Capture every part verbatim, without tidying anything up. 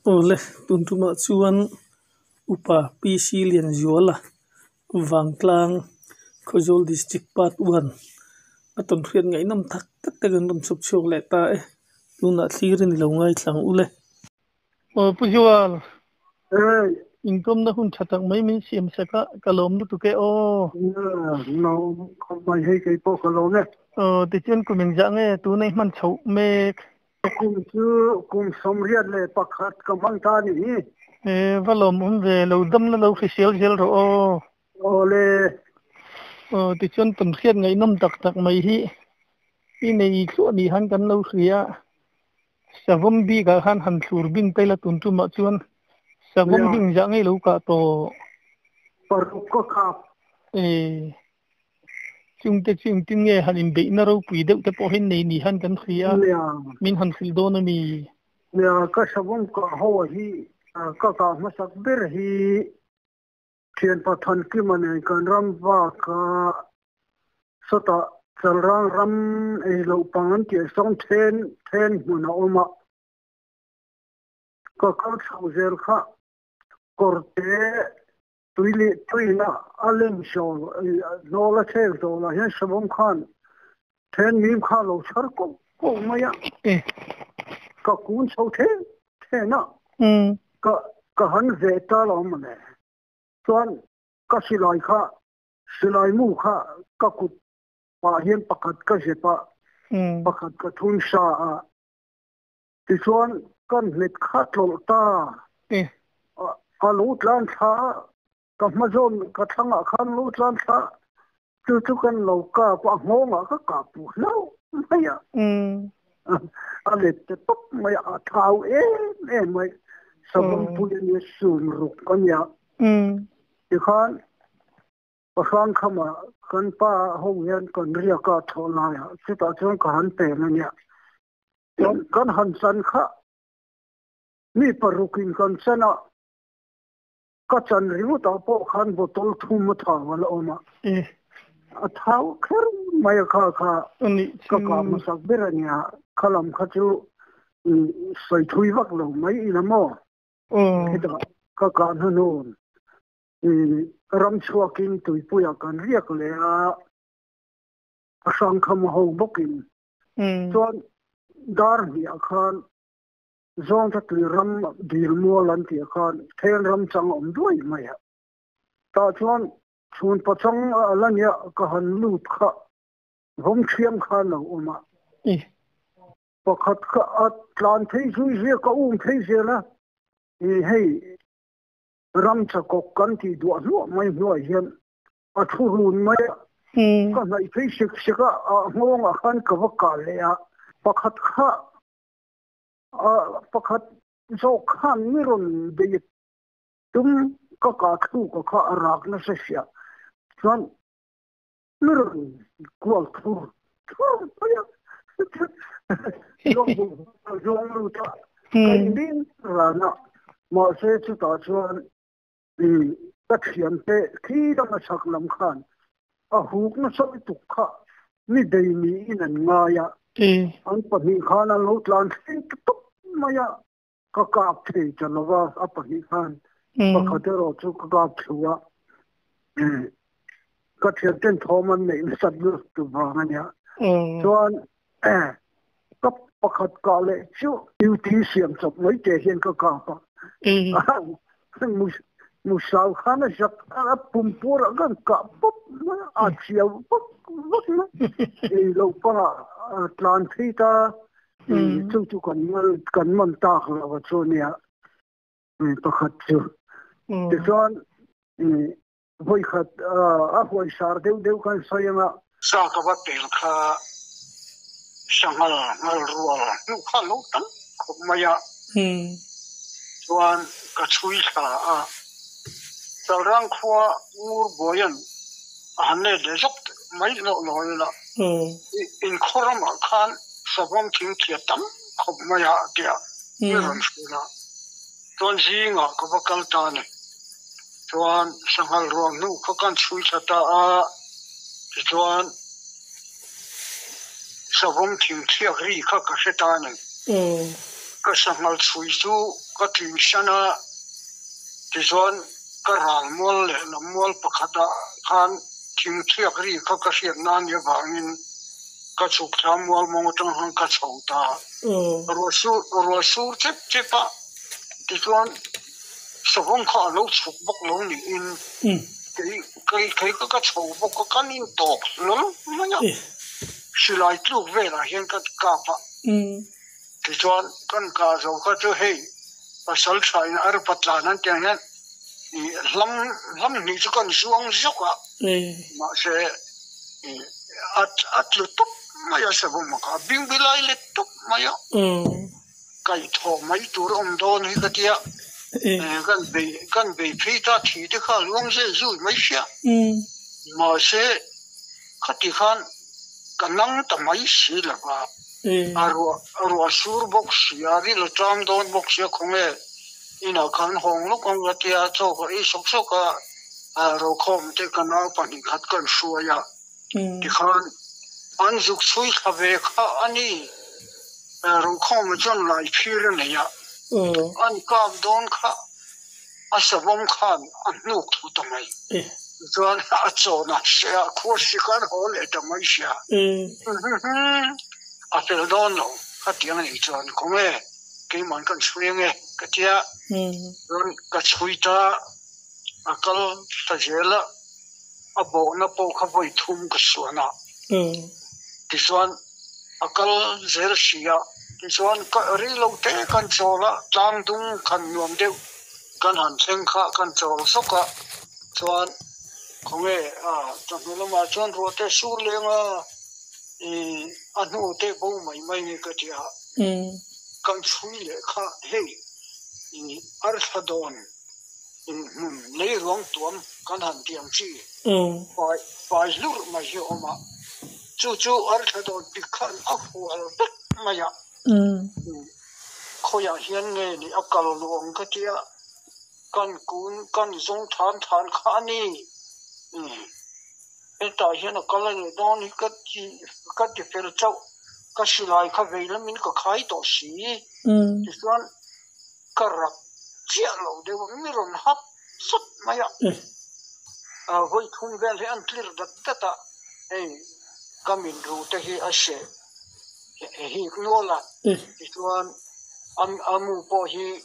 ole tuntuma chuan upa P C lian zuala wangtlang Khojol district part one aton rian ngai nam thak tak tak an ram chop chok le ta e tuna thlir ni lo ngai thlang ule o pujual ơi income na hun thatak mai min siam saka kalom lu tu ke o nó không phải hay cái bộ cái lỗ này ờ ti chen ku min ja nge tu nei man chho me cùng chứ cùng sống riêng này bạc hạt cầm băng ta nhỉ e valom un ve lo dam na lo official gel ro o ole ờ ti chen tam khiat ngai nam tak tak mai hi i nei chu ni han kan lo khria savom bi ga han han thur bin te la tun tu ma chuan savom hing ja ngai lo ka to paru ko khap e chung te chung tin nge han in be na ro pui deuh te po hin nei ni han kan khria min han khil do na mi nè cái sabom ko ho hi ka ka ma sak ber hi thian pa than ki man kan ram wa ka sota chal rang ram e lo pangan ki song then then mun oma ka ka chau zer kha korte tuili tuina alem show no la thel do la yan sabom khan then mim kha lo char ko ko maya e ka kun chau the the na um ka ka han ve ta lo ma ne chuan ka silai kha silai mu kha ka kut pa hian pakhat ka je pa um pakhat ka thun sha a ti chuan kan hlet kha tlol ta e a lu tlan tha ka ma zon ka thanga khan lu tlan tha chu chu kan lo ka pa ngonga ka ka pu lo maya um ale te top maya a thau e e mai sabon puya ni sun ru kan ya um ti khan pa khan khama kan pa ho yan kan ria ka thola ya chu ta chuan ka han pe na nya kan han san kha mi parukin kan sana ka chan riu ta po khan botol thum tha wala oma e a thau kher mai kha kha ani ka ka ma sak berania khalam kha chu sai thui vak lo mai ina mo o kita ka ka hanon ram chuakin tui puya kan riak le a asang kham ho bokin um chuan dar hi a khan zong ta tui ram dir mo lan ti a khan thel ram chang om duai mai ta chuan chun pachang alania ka han lut kha hom thiam kha lo oma e pakhat kha atlan thei zui je ka um thei je na e hei ram cha kok kan ti du lu mai hnuai hian a thurun mai um ka nai thei sik sika a ngong a khan ka wa ka le a pakhat kha a pakhat zo khan mi ron de tum ka ka thu ka kha arak na se sia chuan mi ron kual thur thur ya zong zong lu ta kai din rana ma se chu ta chuan i ka thiam te khi da ma sak lam khan a huk na so tu kha ni dei ni in an nga ya e an pa ni khan an lo tlan thing tu maya ka ka the chalawa a pa ni khan um pakhat ro chu ka ka thua ka thiam ten thoman nei na sat lu tu ba nya um chuan ka pakhat ka le chu yu ti siam chop mai te hian ka ka pa e mu mu sau khana jak a pum pur gan ka pop a chiao pop pop na e lo pa tlan thita chu chu kan mal kan man ta la wa chu nia pakhat chu ti chuan voi khat a hoi sar deu deu kan soyanga sa ka ba tel kha sangal ngal rual nu kha lo tan khop maya um chuan ka chui kha a salrang khwa ur boyan ane de zap mai lo lo la um in khoram khan sabam thing thia tam khop maya kya miran sula ton jinga ko bakal ta ne chuan sangal ro nu kho kan chui chata a chuan sabam thing thia ri kha ka se ta ne um ka sangal chui chu ka tling sana ti chuan ka ral mual le na mual pakhata khan thing thiak ri kha ka hriat nan ya bangin ka chuk thla mual mong tang hang ka chhota ro su ro su chep chepa ti chuan savong kha lo chuk bok lo ni in cái cái cái cái cái chầu bốc cái cái nín tóc lắm mà nhá, xí lại lúc về là hiện cái cà phê, thì chọn cái cà rau cái chỗ hay, và salt chai nó ở bát lan anh tiếng nhá, lắm lắm ní chỗ cái xuống dốc à, mà sẽ at at lụt tóc mà giờ sẽ không mà cả bim bim lại lụt tóc mà nhá, cái thò mấy tuổi ông đó này cái kia. Gan bị gan bị phi ta thì thì khá luôn sẽ rủi mấy xe mà sẽ khát thì khan cái năng tầm mấy xí là ba à rồi rồi sur box ya đi là trang đón box ya không nghe ina khan hong lúc ông cái tia cho cái sốc sốc cái à rồi không thì cái nào phải khát cần xua ya thì khan anh dục suy khá về khá anh đi rồi không mà chọn lại phi rồi này ya anh cam đón khá, anh savong khan anh nuốt thu tầm ấy, cho nên anh cho nó sẽ khó xử cái hồ lệ tầm ấy sẽ, anh phải đón nó, cái tiếng này cho anh không nghe, cái món cái suy nghe, cái tia, rồi cái suy ta, anh cái ta dễ là, anh bảo nó bảo cái vây thum cái suy na, thì cho anh cái dễ là xí à. Thì soan cái ri lâu thế căn chỗ là trang tung khăn nhuộm đều căn hẳn sen khá căn chỗ sốc cả soan không nghe à trong khi mà soan rồi thế sur lên à anh hô thế bông mày mày như cái gì à căn suy lệ khá hey arthadon lấy ruộng tuom căn hẳn tiếng chi phải phải lur mà hiểu mà chú chú arthadon bị khăn áp hual tất mày à khôi hiền nghe đi áp cả luồng cái kia căn cún căn giống than than khá ni hiện tại hiện là cái này đó ni cái gì cái gì phải châu cái sự lại cái về là mình có khai tổ sĩ thì soan cái rắc chia lâu đều mình còn hấp sốt mày ạ à với thùng về thì ăn clear đặt tất cả ấy cái mình rủ tới khi ăn sẽ hi no la ti chuan am amu po hi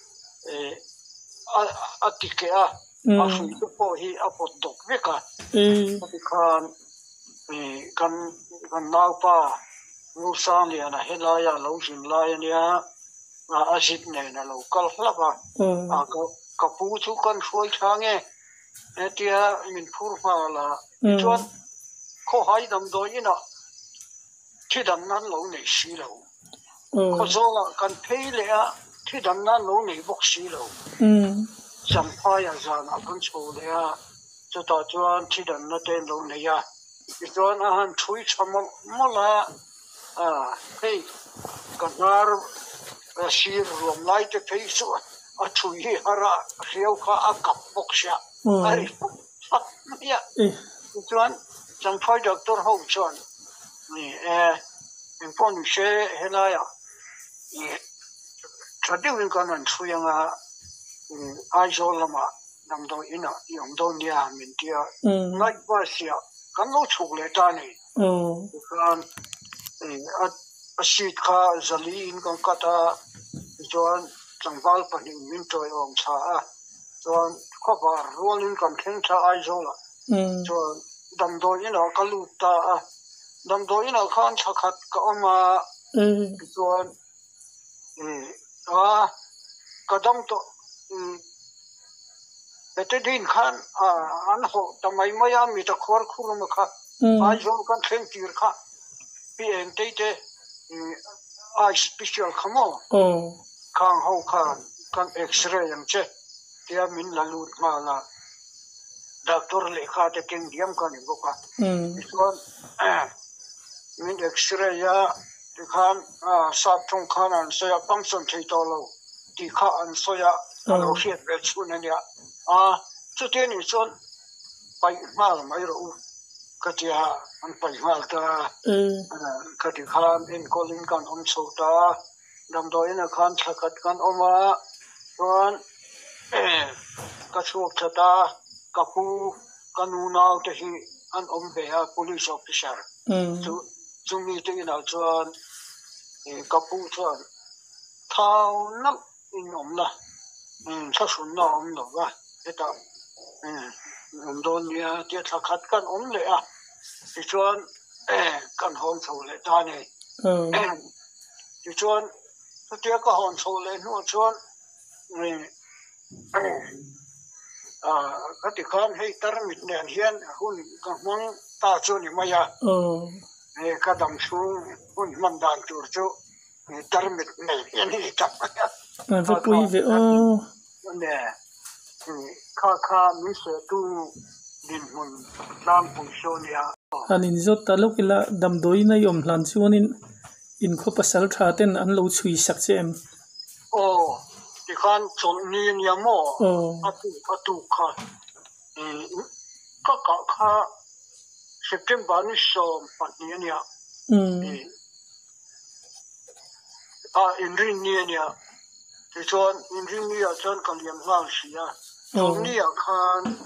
a atike a a fu po hi a pot dok veka ti khan kan kan nau pa nu sang ya na helaya lo jin la ya nia a ajit ne na lo kal hlapa a ka ka pu chu kan khoi thange etia min phur ma la chuan kho hai dam do inaที่ดำนั้นเราในสีเราเขาโซ่กันเพลเลยอะที่ดำนั้นเราในบกสีเราจำพายาจานะกันโชว์เลยอะจะต่อจวนที่ดำนั้นเต้นเราในอะอีกจวนอาหารช่วยชมมละอ่าเฮ้ยกันนารสีรวมไล่จะเพลส่วนอ่ะช่วยฮาระเขียวข้ากับบกเสียอะไรฟักเนี่ยอีกจวนจำพายด็อกเตอร์ห้องจวนนี่เออเป็นพวกนี้เชื่อเห็นอะไรอ่ะนี่ถ้าเดี๋ยวกันนั้นช่วยงาอืมไอ้โซลามาดำตัวอินะยองตัวเนี่ยมันเดียวง่ายกว่าเสียกันเราถูกเลยตานี่กันเอออาชีพข้าจะลีนกันก็ตาจวนจังหวัดปนิมินตัวองชาจวนข้าวบาร์รัวลินกันเข่งชาไอ้โซลาจวนดำตัวอินะกันลุตาดำตัวอินะข้างชักขัดก็มาจวนเอออ่าก็ดำตัวแต่ที่ดินขันอ่าอันหัวทำไมไม่ยามีตะขวดคุรุมค่ะไอ้โจกันเข่งตีร์ค่ะพี่เอ็นเตเตไอ้สเปเชียลขโมยข้างหัวขันกันเอ็กซเรย์ยังเช่ที่มินละลุดมาละด็อกเตอร์เลขาเตเก่งเดียมกันอีกค่ะส่วนมินเอ็กซเรย์ยาที่ขันอ่าสับตรงขันอันเสียปังสันที่ตัวเราที่ขันเสียเราเสียเวชุนเนี่ยอ่าสุดท้ายนี่ส่วนไปมาแล้วไม่รู้ก็ที่ฮะมันไปมาแล้วก็ที่ขันอินโคลินกันอมโซตา đầm đôi nó khan sạc kan oma chuan ka chuak chata kapu kanunau te hi an om ve a police officer chu chu mi te na chuan kapu chuan thau nam in om la sa sun na om lo wa eta om don nia te thakat kan om le a ti chuan kan hom chho le ta ne ti chuan te ka hon chho le no chuan à các địa phương hay tar mit nền hiền hun các mong ta cho ni maya eh các đam xuống hun man dan chu chu tar mit này hiền hi chặt à vậy quý vị ô nè kha kha mi se tu din hun lam pung sonia anh in zot ta lúc là đam đôi này om lan chuan in in kho pasal tha ten an lo chui sak chem ô thì khan chọn niên nhà mò à tu à tu khan các các kha September ni so pat niên nhà à in rin niên nhà thì chọn in rin niên chọn còn liam lang xí à chọn niên khan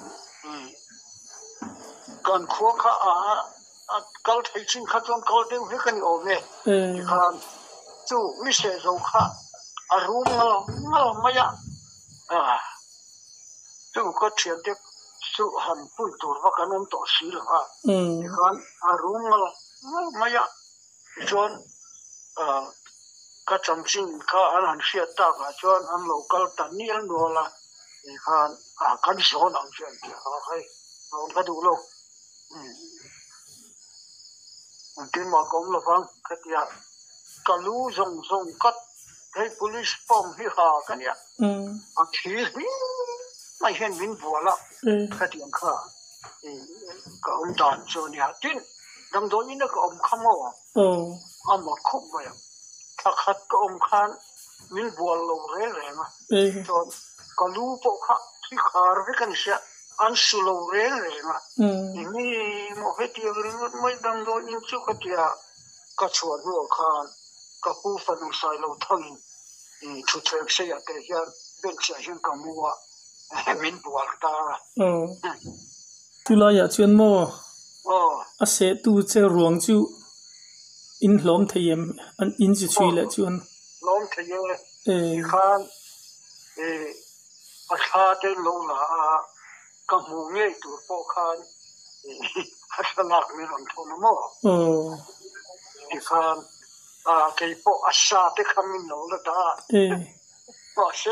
còn khó kha à à câu thấy chính kha chọn câu tiếng hết cái nhiều về thì khan chú mi sẽ dùng kha arum ngal ngal maya ah tu ko thian te su han pun tur wa kanom to sil ha kan arum ngal ngal maya chon ah ka chamchin ka an han sia ta ka chon an local tan ni an do la kan a kan so nang chen ti ha hai on ka du lo um tin ma kom lo fang ka tia ka lu zong zong kat cái police pom hi ha kan ya a thi mai hen min bola ka tiang kha ka om dan so ni ha tin dam do ni na ka om khamo a mo khop ba ya tha khat ka om khan min bol lo re re ma to ka lu po kha thi khar ve kan sha an su lo re re ma ni mo he ti ri mai dam do in chu ka tia ka chuan ro khan ka pu fa nu sai lo thang thu thek se ya te hian ben cha hian ka muwa min bual ta tu la ya chuan mo oh a se tu che ruang chu in hlom thayem an in chu chui la chuan lom thayem e khan e a kha te lo la ka mu nge tu po khan ha sa lak mi ron thon mo oh e khan à cái bộ asa thì không mình nấu được đó, bỏ xe,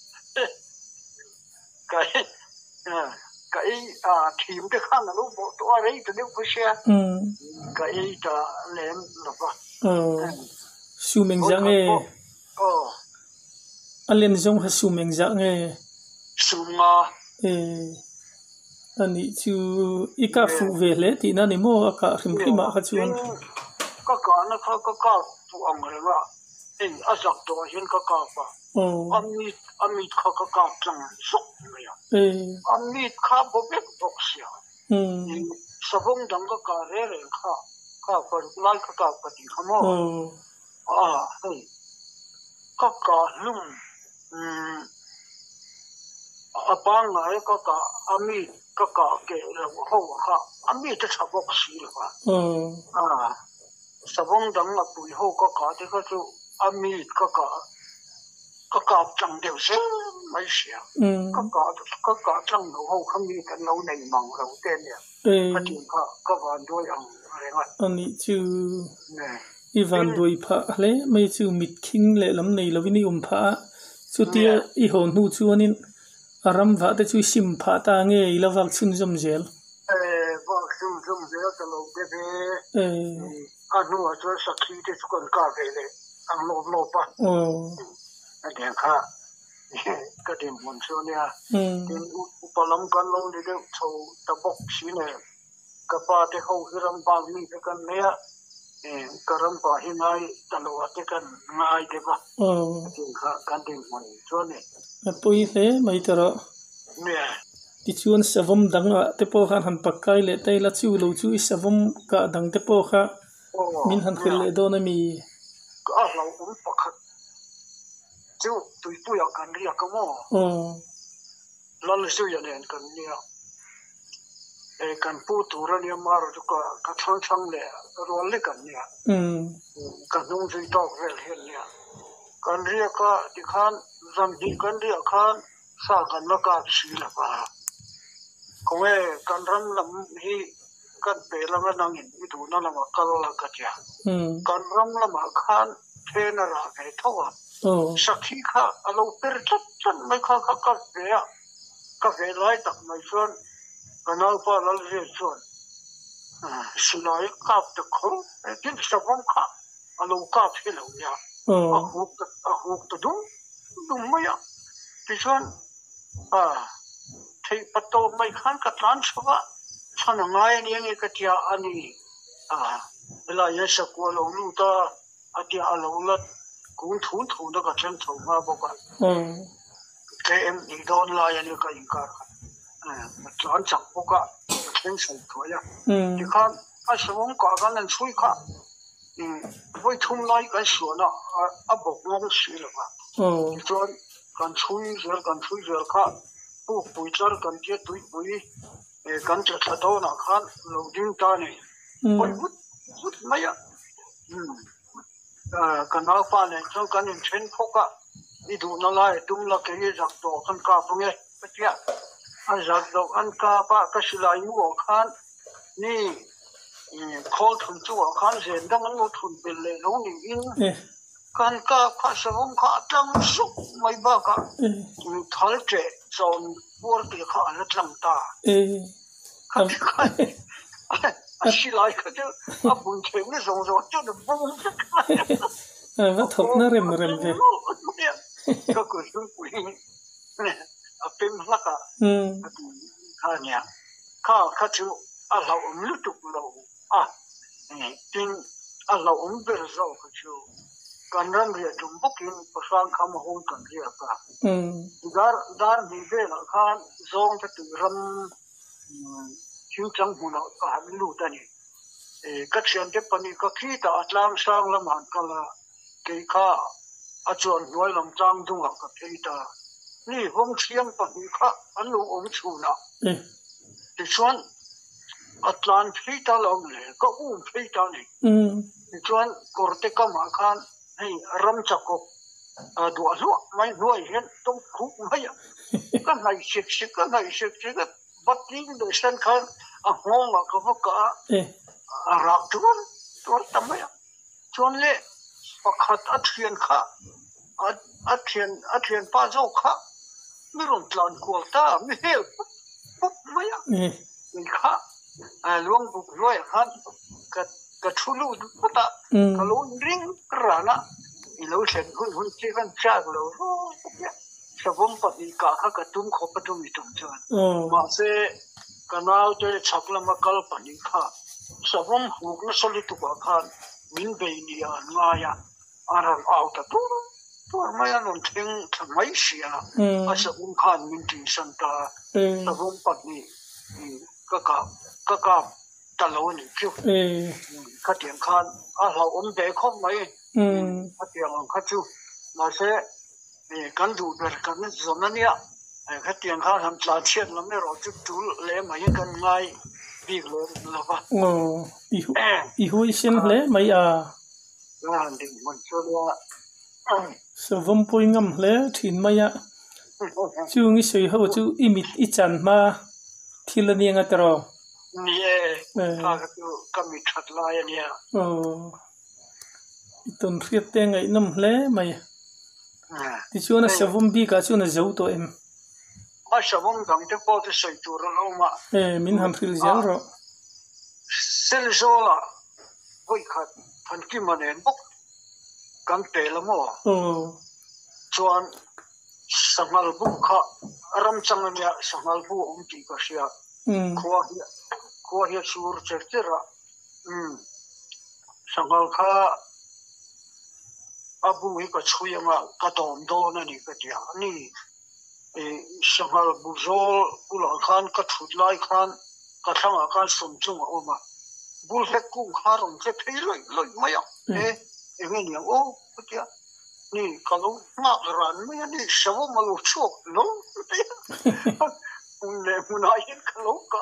cái cái à thím thì khăn là lúc bộ tôi ấy thì lúc có xe, cái là lên là vậy, su mình dạng nghe, anh lên giống hay su mình dạng nghe, su mà, anh ấy chú ít cả phụ về lẽ thì nó nên mua cả thêm cái mà hết chuan có cả nó có có có phụ ông rồi mà, em ở giặc đó hiện có cả pa, anh mi anh mi có có cả chẳng sốc vậy à, anh mi khá bốc bét bốc xia, sao không đăng có cả rẻ rẻ khá, khá phải lại có cả cái gì không à, hey, có cả lum, à bang này có cả anh mi có cả cái là hậu khá, anh mi chắc bốc xia rồi à. Sabong dang na pui ho ka ka te ka chu ami ka ka ka ka chang deu se mai sia ka ka ka ka chang no ho khami kan lo nei mang lo te ne ka tin ka ka van doi ang re nga ani chu ne i van doi pha le mai chu mit king le lam nei lo ni um pha chu tia i hon hu chu anin aram va te chu sim pha ta nge i la vak chun jom zel e vak chun jom zel ta lo te be e anh nuôi cho sakhi thì còn cả về đấy anh lốp lốp à anh đèn khá cái điểm buồn xưa nè điểm u lắm con lâu đi đâu châu tập bốc xí này cái ba thì hậu cái ram ba mi cái con nè cái ram ba hi ngay ta lo cái con ngay đấy ba điểm khá cái điểm buồn xưa nè tôi thế mấy tờ nè ti chuan savam dang a te po khan han pakai le tai la chu lo chu savam ka dang te po kha min han khil le do na mi ka lo um pakhat chú tụi bùi ở gần riêng cái mò lần là chú giờ này gần nhiều gần bù tụ ra nhiều mà rồi có cái thằng thằng này rồi lấy gần nhiều gần nông dân tộc về hiện nhiều gần riêng cái thì khan rằng đi gần riêng khan sao gần nó cả xí là ba còn cái gần rắm làm hi gần bể làm cái năng hình tụ nó làm cái là cái gì gần rắm làm khan thế nào là cái thua sắc khí khác alo per chất chất mấy khác khác khác về các về lại tập mấy xuân còn nào pa là gì xuân xin lỗi cáp được không cái sao không khác alo cáp thế nào nhá à hụt à hụt đúng đúng mấy ạ thì xuân à thì bắt đầu mấy khán cái trans quá cho nó ngay này cái cái kia anh à là những sự của lâu lâu ta à kia lâu lâu cũng thốn thốn đó cái chân thốn mà bao cái cái em đi đâu lại anh cái gì cả à chọn chọn bao cái chân sầu thôi à thì con à sao không có cái nên suy cả với thun lại cái số nó à bốc nó suy là mà chọn con suy rồi con suy rồi cả bốc bụi char con kia tụi bụi con chặt thà đâu nó khăn lâu दिन ta này bụi bút bút mấy à à cái nào pa này cho cái những chuyện phúc á đi đủ nó lại đúng là cái gì giặc tổ con cá phong ấy cái gì anh giặc tổ anh cá pa cái sự lại mua khăn ni call thùng chú khăn gì đó mình mua thùng bể lệ nó đi in con cá pa sao không cá trắng súc mấy ba cá thal trẻ chọn buổi tiệc khá là trắng ta cái à xí lại cái chứ à buồn chơi cái giống giống cho nó buồn à nó thốt nó rem rem về cái cái thứ quỷ này à phim lắc à à nhỉ khá khá chú à lâu ông lưu tục lâu à tin à lâu ông biết rồi cái chú cần rằng việc chúng bốc in phát sang khám hôn cần việc cả dar dar đi về là khan zong cho tự ram chiếu trắng hồn nó cả lưu ta này các chuyện tiếp pani các khi ta atlang sang làm hẳn cả là cái kha à chuẩn nói làm trang dung học các cái ta ni vong xiang pani kha anh lu ông chủ na thì chuẩn atlan khi ta làm này có um khi ta này thì chuẩn corte ka ma khan hay ram chakop à đùa lúa mấy nuôi hiện trong khúc mấy cái này xịt xịt cái này xịt xịt cái bắt đi được sen khan à ngon mà có cả à rạc chuan chuan tầm ấy chuan lệ và khát ắt thiền khá ắt ắt thiền ắt thiền pa dâu khá mi rong tlan kual ta mi hel bốc mấy à mi khá à luang bốc luai khan cái cái chulu bút ta cái lúa ring ra na i lo sen hun hun chi kan cha lo sa bom pa ni ka kha ka tum kho pa tum mi tum chuan ma se kanal te chakla makal pa ni kha sa bom huk na soli tu ka khan min be ni a nga ya aran out ta tu tu mai an on thing thamai sia a sa bom khan min tin san ta sa bom pa ni ka ka ka ka ta lo ni kyu ka tiang khan a lo om be khom mai ka tiang ka chu ma se kan du ber kan zon na nia cái tiếng khác làm trả tiền lắm rồi chút chút lẽ mà những cái ngay bị lớn là vậy. Ồ, ihu ihu xin lẽ mấy à. Là định mình cho là. Sao vong bôi ngâm lẽ thìn mấy à. Chú nghĩ suy hậu chú imit ít chân mà thì là niềng ở đó. Nè, các chú cầm ít thật lại nè. Ồ, tuần riết tiếng ấy nằm lẽ mấy. Thì chú nó sao vong bi cả chú nó giấu tụi em. À sao vong đằng thế bao thì sợi chuột lâu mà. Ê, mình ham phil giang rồi. Sel zola, vui khát, thành kim mà nén bốc, căng tê lắm mà. Ồ. Chuan, sangal bu khá, ram changan ya sangal bu ông chỉ có xia. Khoa hiya, khoa hiya sur chết chết ra. Sangal khá, abu hi có chui mà cả đom đo nè cái gì nè. Sangal buzol bulan khan ka thudlai khan ka thanga khan somchung oma bul hek kung kharong che phei loi loi maya e engeni o kia นี่ก็รู้มากรันไม่นี่ชาวมาลุชกน้องมึงเนี่ยมึงนายเห็นก็รู้ก็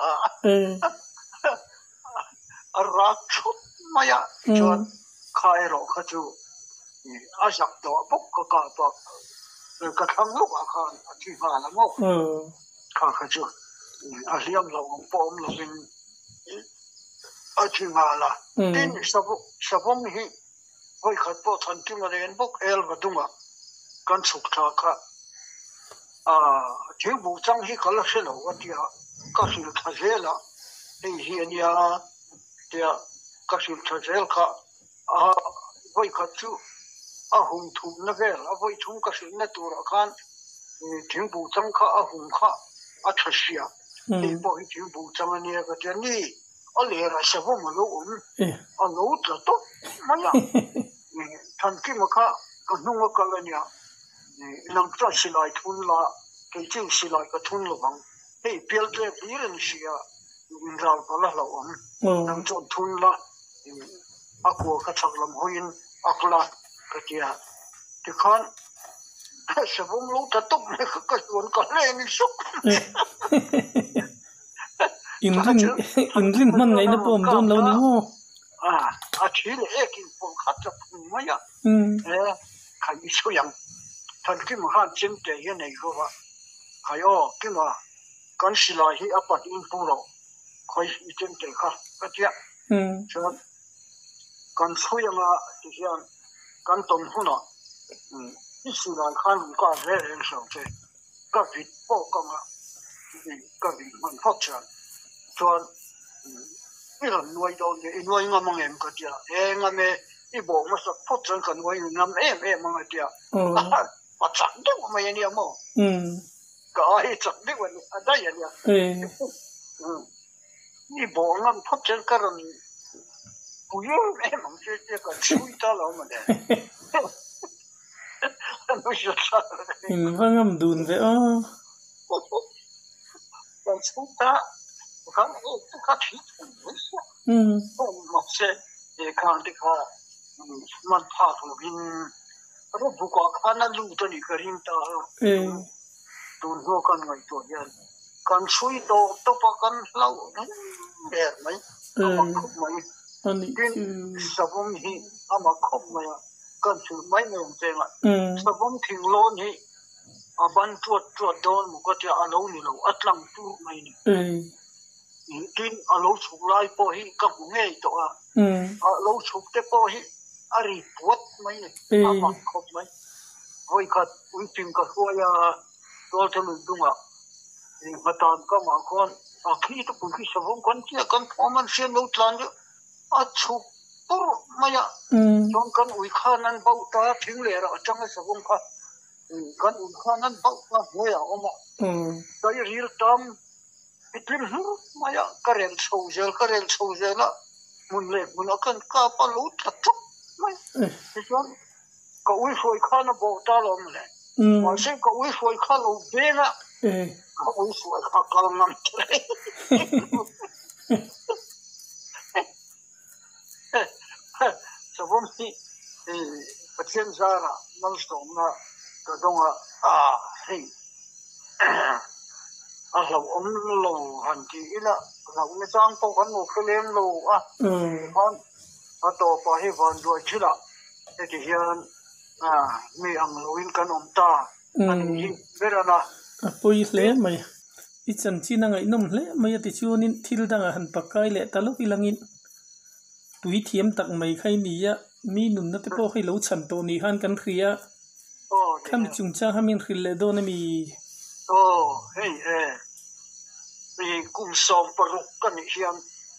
รักชุดมาอ่ะจนใครหรอกเขาจูอาจักตัวปุ๊กก็กาตัวกระทั่งลูกอาคารที่มาแล้วมั้งข้าเขาจูอาเลียมเราปอมเราเป็นอาที่มาละที่นี่สบสบมีไว้ขัดปอทันที่มาเรียนปุ๊กเอลมาดุงอ่ะกันสุขทาค่ะอ่าที่บุจังที่เขาเล่าเสียแล้ววันที่อ่ะก็สิลทัศน์ละที่เฮียนี่อ่ะที่อ่ะก็สิลทัศน์ค่ะอ่าไว้ขัดจูอ่ะหุ่นทุ่มนักเอลอ่ะไว้ทุ่มก็สิลตัวละกันที่บุจังค่ะอ่ะหุ่นค่ะอ่ะทัศน์อ่ะที่พอที่บุจังเนี่ยก็จะนี่อ่ะเลยราชบุมาลูกอ่ะลูกจะต้องมันอ่ะทันที่มาค่ะก็นุ่งก็เลยเนี่ยนังจะสิลายทุนละเกี่ยวสิลายก็ทุนละบังเฮ้ยเปลี่ยนเรื่องนี้เลยสิอ่ะอินทราพละละวันนังจะทุนละอักวัวก็ชักลำหินอักละก็เจียที่ขันสมมติลูกจะต้องไม่ก็ชวนก็เล่นสุกอินรินอินรินมันไงนะผมโดนแล้วนี่โง่อ่าอาชีพเอ็กินผมขัดจะพุ่งมาอ่ะเออใครมีช่วยยังท่านที่มาหาจิ้มเตยในก็ว่าใครอ๋อที่มากันสิลายที่อปัตอินฟูเราใครจิ้มเตยค่ะก็เจ้าฉะนั้นกันช่วยมาที่เช่นกันต้นหัวน่ะที่สิลายข้างก็เรื่องเรื่องสองเจ้าก็วิดปอกมาก็วิดมันพอดฉันฉะนั้นนี่เราหน่วยโดนเนี่ยหน่วยงามเอ็มก็เจ้าเองอ่ะเนี่ยอีบอกมาสักพอดฉันกันหน่วยงามเอ็มเอ็มมันก็เจ้ามาจับได้ว่าไม่เนี่ยมั้งก็ไอ้จับได้ว่าเนี่ยได้ยังเนี่ยนี่บอกงั้นพบเจอกันผู้หญิงเอ็มมันจะจะกันช่วยตลอดมาเลยไม่ใช่สักเห็นว่างั้นดูนเลยอ๋อกันช่วยตาครั้งนี้ก็ที่ไม่ใช่ผมไม่ใช่เด็กคนที่เขามันพาตัวบินรู้บุกข้านั่นลูกตัวนี้ก็ริมตาตัวหัวกันไว้ตัวยันกันช่วยตัวตัวปกันเล่าเด็กไหมอามาคุบไหมกินสบมฮีอามาคุบไหมกันช่วยไม่เนี่ยจริงอ่ะสบมทิ้งโลนี่อาบันตรวจตรวจโดนมุกจะอาลูนี่เราอัดลังตู้ไหมนี่กินอาลูสุกไล่พอฮีกับเงยตัวอาลูสุกเตพอฮีอารีปวดไหมเนี่ยอามาคุบไหมไว้ขัดอุ้ยจริงก็ช่วยอ่ะตัวทะลุดุงอ่ะนี่มาตามก็มาคนอาขี้ตัวปุ่นขี้สมองคนเชี่ยกันพอมันเสียนุตลันเยอะอาชุกปุ๊บมาอ่ะจงกันอุ้ยข้านั้นเบาตาถึงเลยอ่ะจังไอ้สมองค่ะกันอุ้ยข้านั้นเบาตาหัวอ่ะออกมาแต่ยังรีลตามอิตลิมหูมาอ่ะกระเรนโซเจลกระเรนโซเจลละมุนเล็กมุนอากันก้าปลุดทัดทุกไม่ที่ฉันก็อุ้ยช่วยข้านะเบาตาลมเลยมาเช่นก็อุ้ยช่วยข้าเราเบี้ยนะก็อุ้ยช่วยข้ากำลังนั่งเลยสมมติประเทศจาระนั่นสองนะก็ต้องอ่าเฮ้ยอ่ะเราอมเราหันทีละเราไม่สร้างพวกกันหมดก็เลี้ยงเราอ่ะพันพอต่อไปให้พันด้วยชิละไอ้ที่เห็นอ่ามีอังโลวินกันอมตาอันนี้เวลานะปุยเล่ไหมอีจันจีนังไงนุ่มเล่ไม่ติชวนินทิลดังหันปากไก่เล่ตลกอีหลังอินตุยเทียมตักไม่ใครนี่ยะมีหนุนนัดพอให้เราฉันตัวนี้หันกันเคลียข้ามจุงจ้าข้ามินคิลเลโดนมีโอ้เฮ้ยเออมีกุ้งสอมปลุกกันอีกอย่าง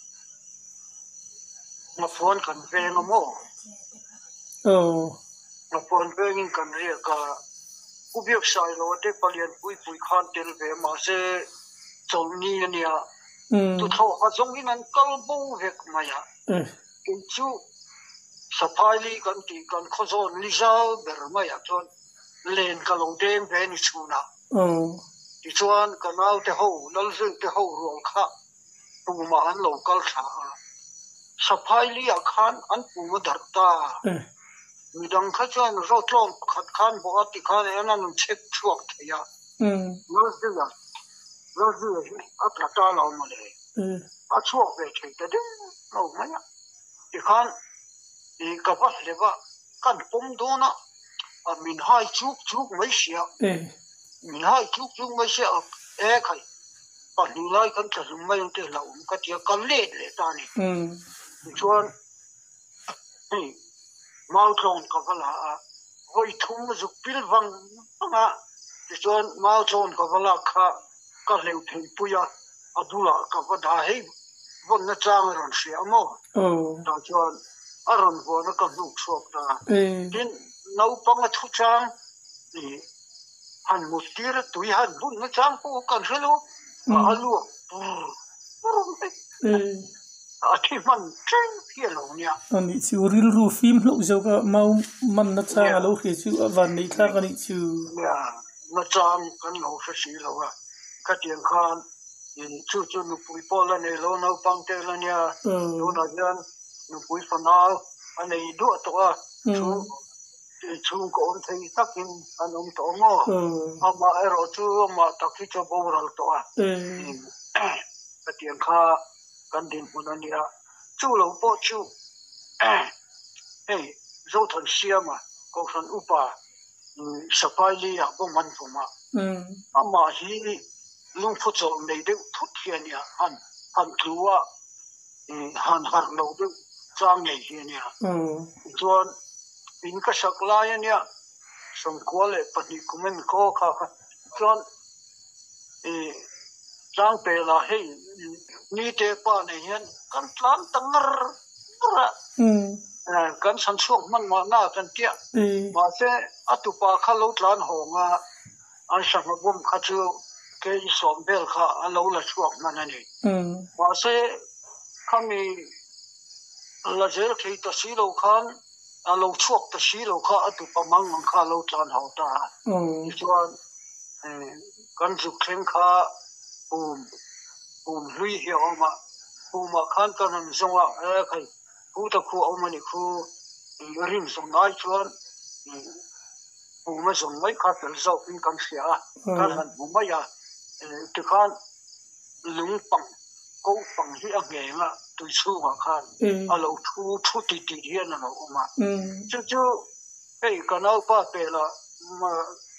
มาฟ้อนกันเพลงอ่ะมั้งโอ้มาฟ้อนเพลงกันเรียกว่าอุบิเหตุสายโลเดปเลียนปุยปุยขันเตลเวมาเซจงนี้เนี่ยตุเท่าอาจงนี้นั้นกัลบูเวกมาอ่ะกินจูสะพายลีกันตีกันขจรลิซาเบอร์มาอ่ะจนเลนกัลงเดมเวนิชูน่ะที่ชวนกันเอาเตหูนั่นซึ่งเตหูรวงข้าปูมาอันโลกัลชาสะพายลีอาคารอันปูมาดัดตา mi dang kha chuan ro tlom khat khan bo ati khan ena nun chek chuak theya um lo de la lo de a tra ta lo mo le a chuak ve thei ta de lo ma ya ti khan e ka ba le ba kan pum do na a min hai chuk chuk mai sia min hai chuk chuk mai sia e khai pa ni lai kan cha lum mai te la um ka ti ka le le ta ni um chuan hey mau thong ka ba la hoi thum zu pil wang nga ti chuan mau thong ka ba la kha ka leu thei puya adula ka ba da hei von na chang ron sia mo oh ta chuan aron bo na ka nuk sok ta tin nau pang a thu chang ni han mutir tui han bun na chang po kan helo ma alu a thi man chen pia lo nya ani chu ril ru film lo zo ka mau man na chang alo khi chu awan nei thla ka ni chu ya na chang kan lo sa si lo wa ka tiang khan in chu chu nu pui pol la ne lo nau pang te la nya lo na yan nu pui fa na anei du to a chu chu ko on thei takin anom to ngo ama ero chu ma takhi cho bo ral to a ka tiang kha kan din mun ania chu lo po chu hey zo thon sia ma ko san upa sapai li ya bo man fu ma ama hi lung phu cho nei de thut hian ya han han tuwa han har lo de chang nei hian ya chuan in ka sakla ya nia som ko le pani kumen ko kha kha chuan e chang pe la hei ni te pa nei hian kan tlan tangar ra kan san chuak man ma na kan tia ma se atupa kha lo tlan honga an sang bom kha chu ke som bel kha alo la chuak man ani ma se khami la zer thei ta si lo khan alo chuak ta si lo kha atupa mang mang kha lo tlan ho ta chuan kan chu khleng kha um um hui hi oma uma khan kan an zonga e khai hu ta khu omani khu rim zong nai chuan uma zong mai kha tel zo in kan sia kan han uma ya ti khan lung pang ko pang hi a nge nga tu chu ma khan alo thu thu ti ti hi na no uma chu chu ei kanau pa pe la ma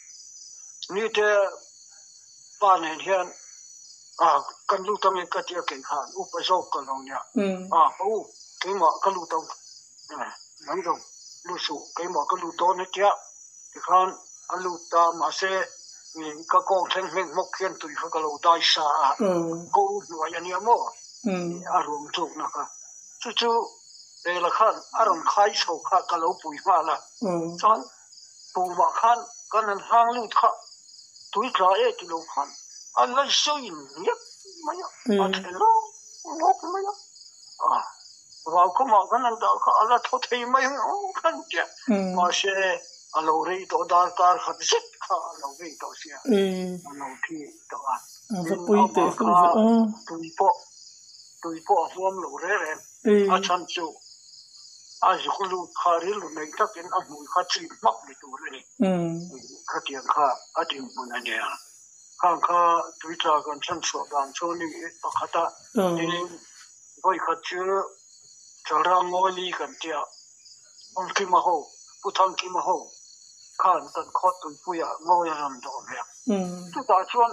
ni te pa ne hian à kan lu tang ka tia ke khan u pa zo ka lo nya à u ke ma ka lu tang nang dong lu su ke ma ka lu to ne tia ke khan a lu ta ma se ni ka ko theng heng mok khian tu ka lo dai sa a ko lu ya ni mo a rum tu na ka chu chu e la khan a ron khai so kha ka lo pui ma la chan pu ma khan kan an hang lu kha tu tra e ti lo khan Allah shoyin ya maya atelo no maya ah wa ko ma kan da ka Allah to thei mai kan ja ma she alo re to dar kar khat sit kha alo ve to sia alo thi to a va pui te ku tu po tu po form lo re re a chan chu a ju lu khari lu nei ta ken a mu kha chi mak ni tu re kha tiang kha a ting mun a ne khang kha twitter kan chan so dan so ni pakhata ni voi kha chu chalra ngoli kan tia on ki ma ho puthang ki ma ho khan tan khot tu puya ngoya ram do ya tu ta chuan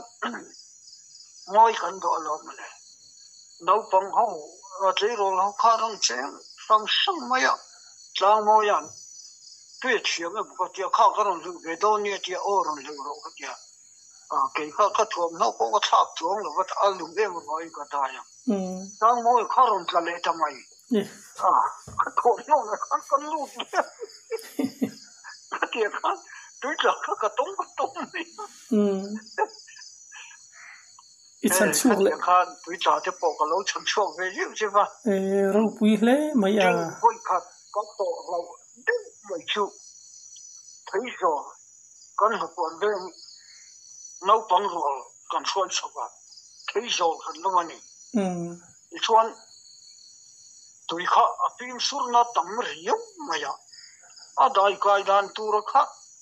ngoi kan do lo ma le nau pang ho a che ro lo kha rong chen sang sang ma ya tlang mo yan tui chi ma bu ka tia kha ka rong lu ve do ni tia o rong lu ro ka tia à cái khác các thuốc nó có cái tháp chuông là vật ăn luôn em nói cái tai à, đang mỗi khâu rồi là lệ tham mày, à cái thuốc nó là ăn con lụt, cái kia khác, tôi chờ các cái tông cái tông này, ít sản xuất lệ, khác tôi chờ cho bộ cái lỗ sản xuất về chứ chứ mà, rau bùi lệ mấy à, với khác các tổ rau đến mấy chục, thấy rồi, con học còn đến nấu băng rồi còn xuân sọc à thấy rồi hơn lâu anh ấy xuân tụi họ phim sur nó tầm riêng mà ya a dai kai dan tur kha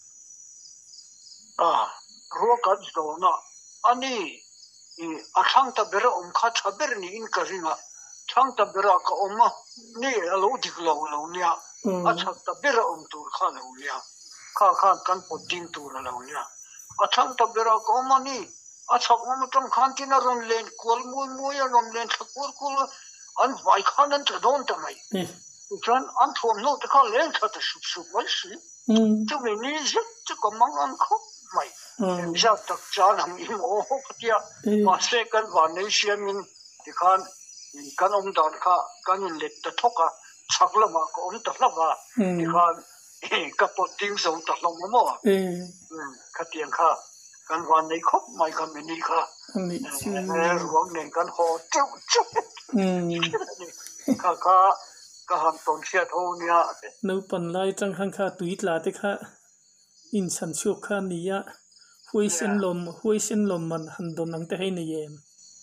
a ro ka do na ani i a thang ta bera om kha thaber ni in ka ringa thang ta bera ka oma ni alo dik lo lo nia a thang ta bera om tur kha lo nia kha kha kan po ding tur lo nia a thang ta bera ka oma ni a chak ma tam khan tin ron len kol mu mu ya ron len thakur kul an vai khan an don ta mai John Anton no the call len ta shup shup mai shi tu me ni zit tu ko mang an kho mai ja tak jan ham im o khatia ma se kan wa nei siam in ti khan kan om dan kha kan in let ta thoka chakla ma ko om ta la ba ti khan ka po ting zo ta lo mo khatiang kha kan wa nei khop mai ka me ni kha ni chi ruang nei kan ho chu chu kha kha ka ham ton sia tho nia no pan lai chang khang kha tuit la te kha in san chuk kha nia hui sin lom hui sin lom man han don nang te hai ne yem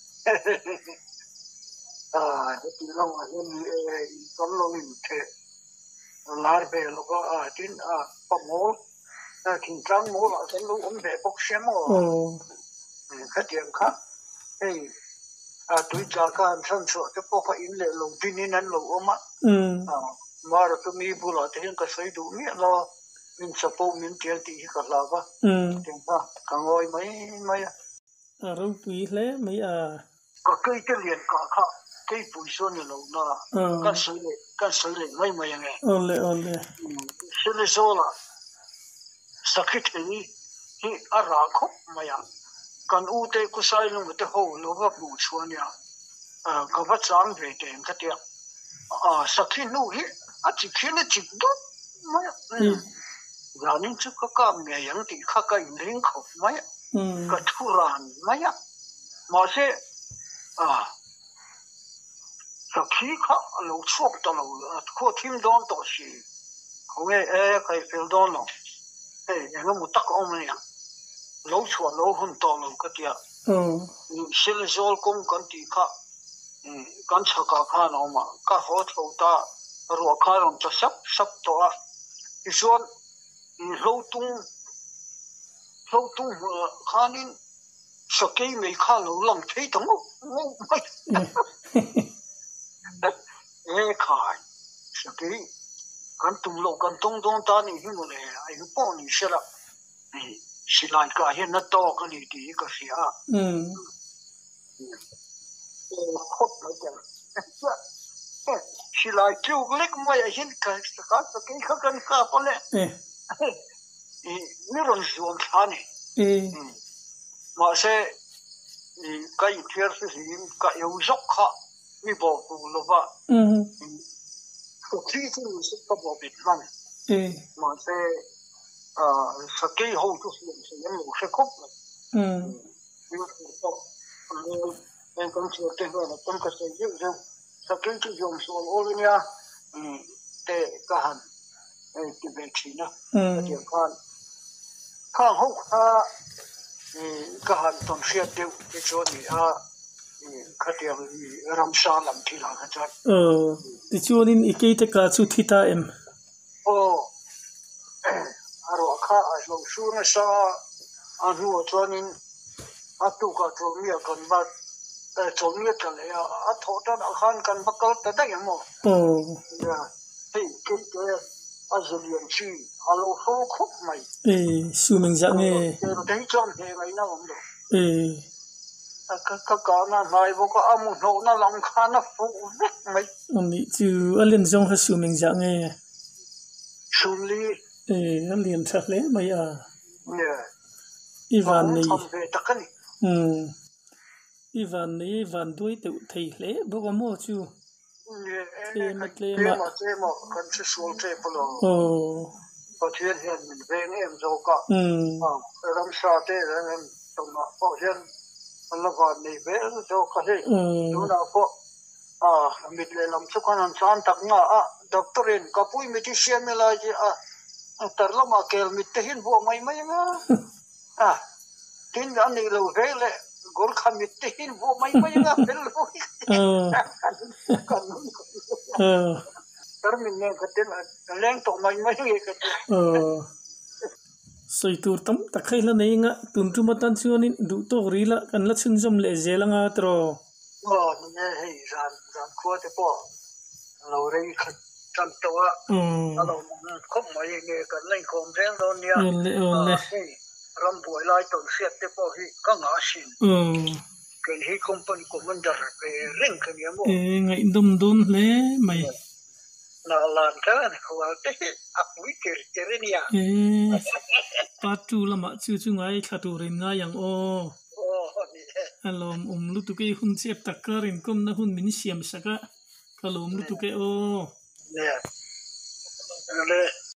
ah ti long a ni e kon lo in the lar be lo ko a tin a pa mo a kin chang mo la sen lo om be bok she mo oh kha tiang kha ei a tui cha ka an san so te po kha in le lo tin in an lo oma um ma ra tu mi bu la te ka sai du mi lo min sa po min tiel ti ka la ba um tiang kha ka ngoi mai mai a ro pui hle mai a ka kai te lien ka kha kai pui so ni lo na ka sai le ka sai le mai mai nge ole ole se le so la sakit ni hi a ra kho maya kan u te ku sai lu te ho lo ba bu chuan ya a ka ba chang ve te ka te a sakhi nu hi a chi khine chi do maya ya nin chu ka ka me yang ti kha ka in ring kho maya ka thu ran maya ma se a sakhi kha lo chok ta lo ko thim don to shi ko e e kai fel don lo e yang mu tak om ya lo chua lo hun to lo ka tia um sil zol kom kan ti kha kan cha ka kha no ma ka ho tho ta ro kha ron ta sap sap to a i suan lo tung lo tung khanin sakai me kha lo lang thei tang mo mai e khai sakai kan tung lo kan tong dong ta ni hi mo le ai po ni shela si lai ka hian na to ka ni ti ka sia um khop na ten si lai chu lek mai hin ka ka ka ka kan ka pa le e ni ron zuan thani e ma se ni kai thier si sim ka eu zok kha mi bo bu lo ba um ko thi tu si ka bo bit man e ma se a sakai ho tu si se yam lo se khop um ni ko en kon chi te ho na kon ka se ju ju sakai tu jom so o nia te ka han e ti be chi na ti kan ka ho a e ka han ton sia te te cho ni a ka ti ram sha lam thi la ka cha ờ ti chuanin i ke te ka chu thita em o aro kha a lo su na sa a ru chuanin a tu ka chu mi kan ba e chu mi ka le a tho ta a khan kan ba kal ta da yamo ờ ya hei ke ke a zulian chi a lo ho khop mai e su ming za nge e dei chom he mai na om do e ka ka ka na mai bo ka amu no na lam kha na fu mai ani chu alin zong ha su ming za nge sumli e alin tha le mai a ne ivan ni ve ta kan um ivan ni van doi te thei le bo ka mo chu ne e ma tle ma tle ma kan se sol te polo oh pa thien hian min ve nge em zo ka um a ram sa te ran to ma po hian Allah va nei ve zo ka he tu na po a mit le lam chu kan an chan tak nga a doctor in ka pui mi ti siam la ji a tar la ma kel mit te hin bo mai mai nga a tin an ni lo ve le gol kha mit te hin bo mai mai nga pel lo ờ ờ termin ne katin leng to mai mai nge katin ờ soi tur tam takai la nei nga tun tu matan chuanin du to ri la kan la chun jom le zelanga tro o ne hei ran ran kho te po lo rei khat tam to a alo khom mai nge kan leng khom reng don nia le le ram boi lai ton siat te po hi ka nga sin ừ cái hi company commander về ring cái gì mà ngày đông đôn lẽ mày là làm cái này họ thế áp quý cái cái này à part two là mà chưa chưa ngay khát tu rin ngay yang o alom um lu tu cái hun chep takar in kom na hun min siam saka kalom lu tu cái o nè nè